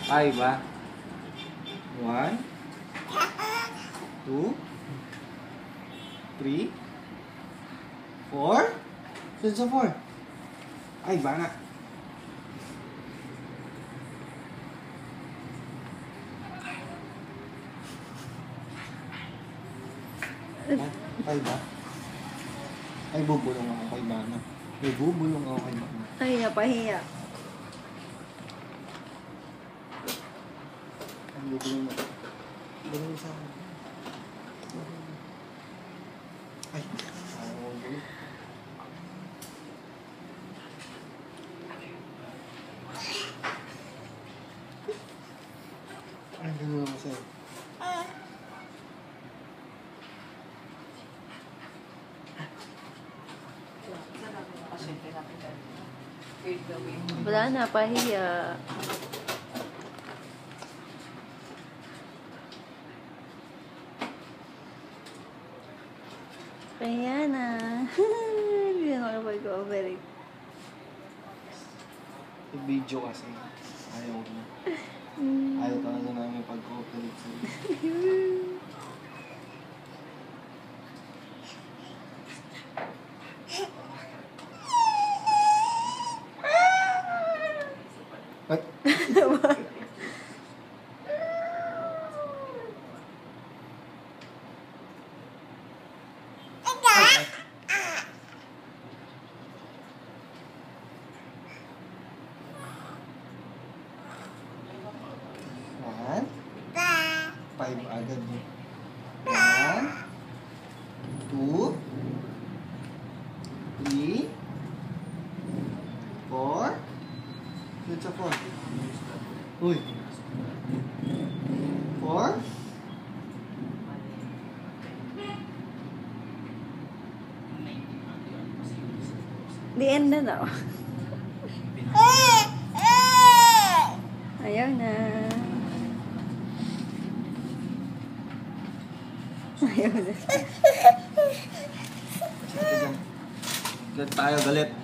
5 ba? 1, 2, 3, 4. Saan sa 4? Ay, bana. Ay ba? Ay, bubulong ako kay mama. Ay, bubulong ako kay mama. Ay, napahiya. Ay, bubulong ako. Bubulong sa akin. Ay, ayaw mo bubulong. Ay, ganun ako sa'yo. Wala na, pahiya. Pahiya na. Hindi na ako mag-over it. I-video kasi. Ayaw na. Ayaw talaga namin pag-cooperate sa'yo. Ay! One. 5 agad mo. 1, 2, 3, 4. Saan sa 4? Uy. 4. The end na daw. Ayaw na. Ayaw na. Sige dyan. Galit tayo, galit.